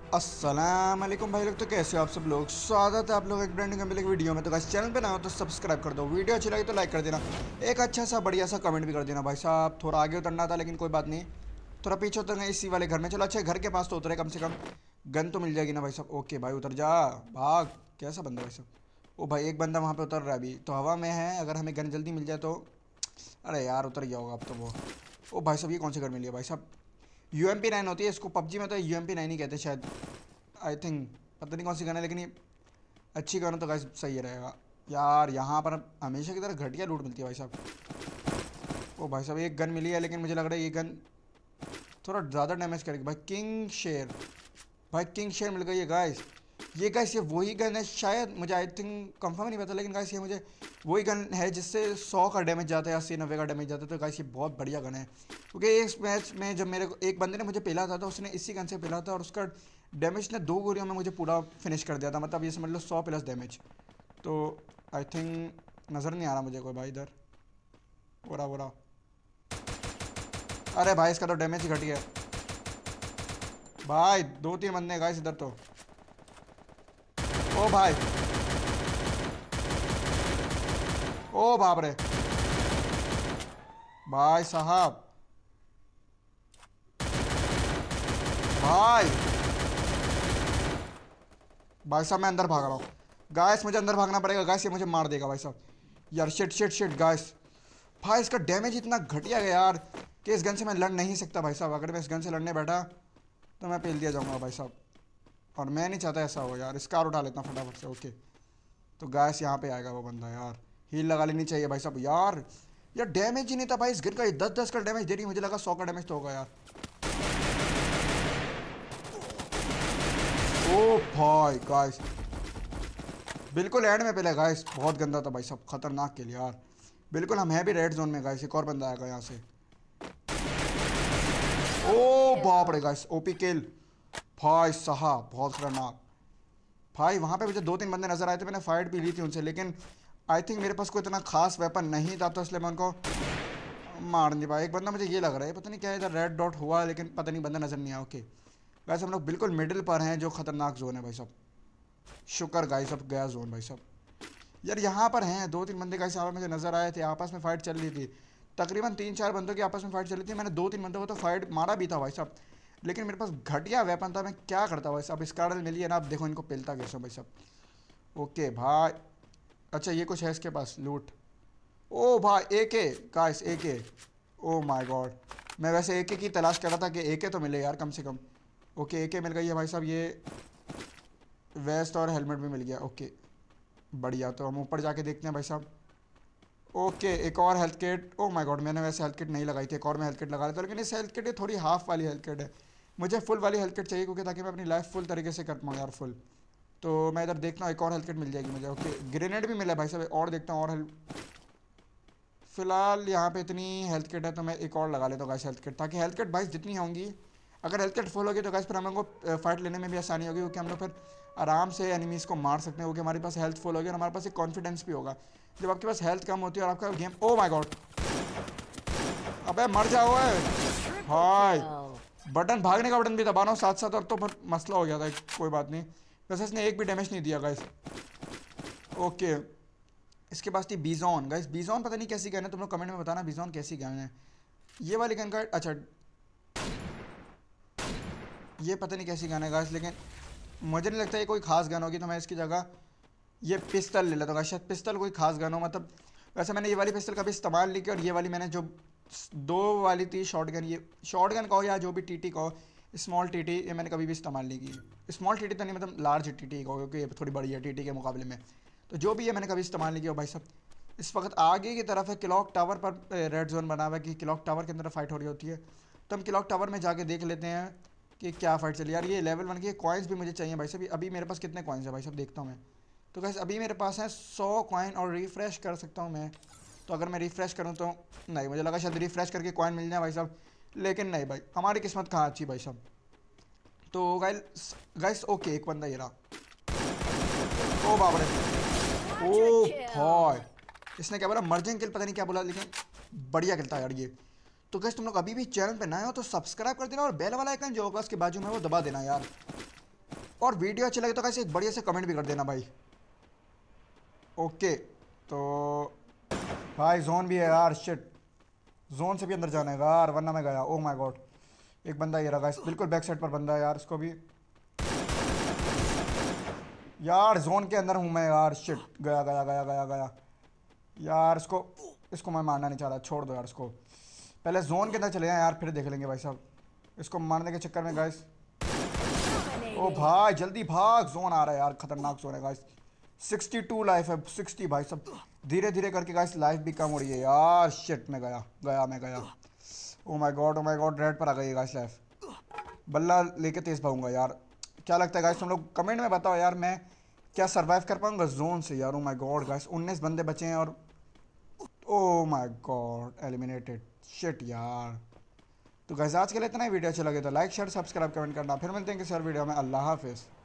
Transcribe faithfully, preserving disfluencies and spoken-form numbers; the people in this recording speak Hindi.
अस्सलाम वालेकुम भाई लोग, तो कैसे हो आप सब लोग। स्वागत है आप लोग एक ब्रांड की वीडियो में। तो गाइस चैनल पे ना हो तो सब्सक्राइब कर दो, वीडियो अच्छी लगी तो लाइक कर देना, एक अच्छा सा बढ़िया सा कमेंट भी कर देना। भाई साहब थोड़ा आगे उतरना था लेकिन कोई बात नहीं, थोड़ा पीछे उतर गए इसी वाले घर में। चलो अच्छा घर के पास तो उतरे, कम से कम गन तो मिल जाएगी ना भाई साहब। ओके भाई उतर जा, भाग। कैसा बंदा भाई साहब। ओ भाई एक बंदा वहाँ पर उतर रहा है अभी, तो हवा में है। अगर हमें गन जल्दी मिल जाए तो, अरे यार उतर गया होगा अब तो वो। ओ भाई साहब ये कौन से घर मिल गया भाई साहब। यू एम पी नाइन होती है इसको, पबजी में तो यू एम पी नाइन ही कहते हैं शायद, आई थिंक। पता नहीं कौन सी गन है लेकिन ये अच्छी गन हो तो गाइस सही रहेगा यार। यहाँ पर हमेशा की तरह घटिया लूट मिलती है भाई साहब। ओ भाई साहब एक गन मिली है लेकिन मुझे लग रहा है ये गन थोड़ा ज़्यादा डैमेज करेगी। भाई किंग शेर, भाई किंग शेर मिल गई है गाइस। ये गाइस ये वही गन है शायद, मुझे आई थिंक कंफर्म नहीं पता, लेकिन गाइस ये मुझे वही गन है जिससे सौ का डैमेज जाता है, अस्सी नब्बे का डैमेज जाता है। तो गाइस ये बहुत बढ़िया गन है, क्योंकि इस मैच में जब मेरे को एक बंदे ने मुझे पेला था तो उसने इसी गन से पेला था और उसका डैमेज ने दो गोलियों में मुझे पूरा फिनिश कर दिया था। मतलब ये समझ लो सौ प्लस डैमेज। तो आई थिंक नज़र नहीं आ रहा मुझे कोई भाई इधर। बोरा बोरा, अरे भाई इसका तो डैमेज ही घट गया भाई। दो तीन बंदे गाइस इधर तो। ओ भाई, ओ बाप रे भाई साहब, भाई भाई साहब मैं अंदर भाग रहा हूँ गाइस, मुझे अंदर भागना पड़ेगा गाइस, ये मुझे मार देगा भाई साहब। यार शिट शिट शिट गाइस, भाई इसका डैमेज इतना घटिया गया यार कि इस गन से मैं लड़ नहीं सकता भाई साहब। अगर मैं इस गन से लड़ने बैठा तो मैं पेल दिया जाऊंगा भाई साहब, और मैं नहीं चाहता ऐसा हो यार। स्कार उठा लेता हूँ फटाफट से। ओके तो गैस यहाँ पे आएगा वो बंदा यार, हील लगा लेनी चाहिए भाई साहब। यार यार डैमेज ही नहीं था भाई इस गन का, ये दस दस का डैमेज दे रही, मुझे लगा सौ का डैमेज तो होगा यार। ओ भाई गाइस बिल्कुल एंड में पहले गाइस, बहुत गंदा था भाई साहब, खतरनाक के लिए यार। बिल्कुल हम हैं भी रेड जोन में गाइस। एक और बंदा आएगा यहाँ से। ओ बाप रे गाइस ओपी किल भाई साहब, बहुत खतरनाक भाई। वहाँ पे मुझे दो तीन बंदे नजर आए थे, मैंने फाइट भी ली थी उनसे, लेकिन आई थिंक मेरे पास कोई इतना खास वेपन नहीं था तो इसलिए मैं उनको मार नहीं पाया। एक बंदा मुझे ये लग रहा है, पता नहीं क्या इधर रेड डॉट हुआ लेकिन पता नहीं बंदा नजर नहीं आया। ओके वैसे हम लोग बिल्कुल मिडिल पर हैं, जो खतरनाक जोन है भाई साहब। शुक्र गाइस अब गया जोन भाई साहब। यार यहाँ पर हैं दो तीन बंदे गाइस, यहाँ पर मुझे नजर आए थे, आपस में फाइट चल रही थी। तकरीबन तीन चार बंदों की आपस में फाइट चल रही थी। मैंने दो तीन बंदों को तो फाइट मारा भी था भाई साहब, लेकिन मेरे पास घटिया वेपन था, मैं क्या करता भाई साहब। स्कारल मिली है ना, अब देखो इनको पेलता कैसे भाई साहब। ओके भाई, अच्छा ये कुछ है इसके पास लूट। ओ भाई ए के गाइस, ए के, ओ माय गॉड। मैं वैसे ए के की तलाश कर रहा था कि ए के तो मिले यार कम से कम। ओके ए के मिल गई है भाई साहब, ये वेस्ट और हेलमेट भी मिल गया। ओके बढ़िया, तो हम ऊपर जाके देखते हैं भाई साहब। ओके एक और health kit. Oh my god मैंने वैसे हेल्थ किट नहीं लगाई थी, एक और मैं हेल्थ किट लगा रहा था, लेकिन इस हेल्थ किट ये थोड़ी हाफ वाली हेल्थ किट है। मुझे फुल वाली हेल्थ किट चाहिए, क्योंकि ताकि मैं अपनी लाइफ फुल तरीके से कर पाऊँ यार, फुल। तो मैं इधर देखता हूँ एक और हेल्थ किट मिल जाएगी मुझे। ओके ग्रेनेड भी मिला है भाई साहब, और देखता हूँ और हेल्थ। फिलहाल यहाँ पे इतनी हेल्थ किट है तो मैं एक और लगा लेता हूँ गाइस हेल्थ किट, ताकि हेल्थ किट भाई जितनी होंगी, अगर हेल्थ किट फुल होगी तो गाइस फिर हम लोग को फाइट लेने में भी आसानी होगी, क्योंकि हम लोग फिर आराम से एनिमीज़ को मार सकते हैं, क्योंकि हमारे पास हेल्थ फुल होगी और हमारे पास एक कॉन्फिडेंस भी होगा। जब आपके पास हेल्थ कम होती है और आपका गेम, ओ माय गॉड, अबे मर जाओ भाई। बटन भागने का बटन भी दबाना हो साथ साथ, और तो फिर मसला हो गया था। कोई बात नहीं, वैसे इसने एक भी डैमेज नहीं दिया गाइस। ओके इसके पास थी बीजॉन गाइस। बीजॉन पता नहीं कैसी गन है, तुम लोग कमेंट में बताना बीजॉन कैसी गन है। ये वाली गन का, अच्छा ये पता नहीं कैसी गन है गाइस, लेकिन मुझे नहीं लगता ये कोई खास गन होगी, तो मैं इसकी जगह ये पिस्टल ले लेता हूँ। शायद पिस्टल कोई खास गन हो। मतलब वैसे मैंने ये वाली पिस्टल कभी इस्तेमाल नहीं किया, और ये वाली मैंने जो दो वाली थी शॉर्ट गन, ये शॉर्ट गन कहो या जो भी टीटी कहो, स्मॉल टीटी, ये मैंने कभी भी इस्तेमाल नहीं की। स्मॉल टीटी तो नहीं, मतलब लार्ज टीटी कहो, क्योंकि ये थोड़ी बड़ी है टीटी के मुकाबले में। तो जो भी है मैंने कभी इस्तेमाल नहीं किया भाई साहब। इस वक्त आगे की तरफ है क्लॉक टावर पर, रेड जोन बना हुआ है कि क्लॉक टावर के अंदर फाइट हो रही होती है। तो हम क्लॉक टावर में जाके देख लेते हैं कि क्या फाइट चली। यार ये लेवल वन के कॉइन्स भी मुझे चाहिए भाई साहब। अभी मेरे पास कितने कॉइन्स है भाई साहब, देखता हूँ मैं। तो गैस अभी मेरे पास है सौ कॉइन, और रिफ़्रेश कर सकता हूँ मैं। तो अगर मैं रिफ़्रेश करूँ तो नहीं, मुझे लगा शायद रिफ़्रेश करके कॉइन मिल जाए भाई साहब, लेकिन नहीं भाई, हमारी किस्मत कहाँ अच्छी भाई साहब। तो गाइस गाइस ओके एक बंदा ये रहा। ओ बाप रे, ओ भाई इसने क्या बोला, मर्जिंग किल पता नहीं क्या बोला, लेकिन बढ़िया किल था यार ये। तो गाइस तुम लोग अभी भी चैनल पे नए हो तो सब्सक्राइब कर देना, और बेल वाला आइकन जो होगा उसके बाजू में वो दबा देना यार। और वीडियो अच्छी लगे तो कैसे एक बढ़िया से कमेंट भी कर देना भाई। ओके तो भाई जोन भी है यार, शिट जोन से भी अंदर जाना है यार वरना मैं गया। ओह माय गॉड एक बंदा ये रहा गाइस, बिल्कुल बैक साइड पर बंदा है यार, इसको भी यार जोन के अंदर हूँ मैं यार, शिट गया गया गया गया गया यार। इसको इसको मैं मारना नहीं चाह रहा, छोड़ दो यार इसको, पहले जोन के अंदर चले जाएं यार फिर देख लेंगे भाई साहब। इसको मारने के चक्कर में गाइस, ओ भाई जल्दी भाग, जोन आ रहा है यार, खतरनाक जोन है गाइस। सिक्सटी टू लाइफ है, सिक्सटी भाई सब धीरे धीरे करके गाइस लाइफ भी कम हो रही है यार। शिट मैं गया गया मैं गया। Oh my god oh my god red पर आ गई गाइस लाइफ। बल्ला लेके तेज भागूंगा यार। क्या लगता है गाइस तुम लोग कमेंट में बताओ यार, मैं क्या सरवाइव कर पाऊंगा जोन से यार। ओ माय गॉड गाइस उन्नीस बंदे बचे हैं और oh my god eliminated, shit यार। तो गाइस आज के लिए इतना ही, वीडियो अच्छा लगे तो लाइक शेयर सब्सक्राइब कमेंट करना, फिर मिलते हैं किसी और वीडियो में। अल्लाह हाफिज़।